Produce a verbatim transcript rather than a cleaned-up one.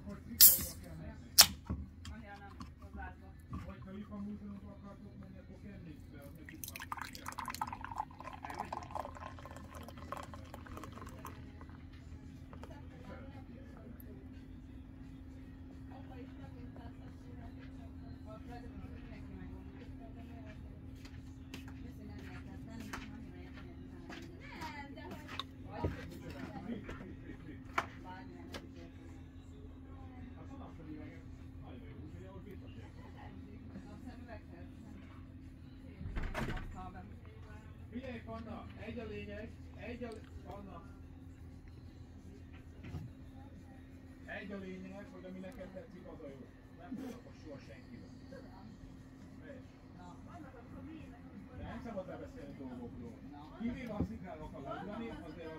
Figyelj, Panna, egy a lényeg, egy a Panna. Egy a lényeg, hogy ami neked tetszik, az a jó. Nem foglalkozz soha senkivel. De nem szabad bebeszélni dolgokról. Kivéve a szikrán akar ugrani, azért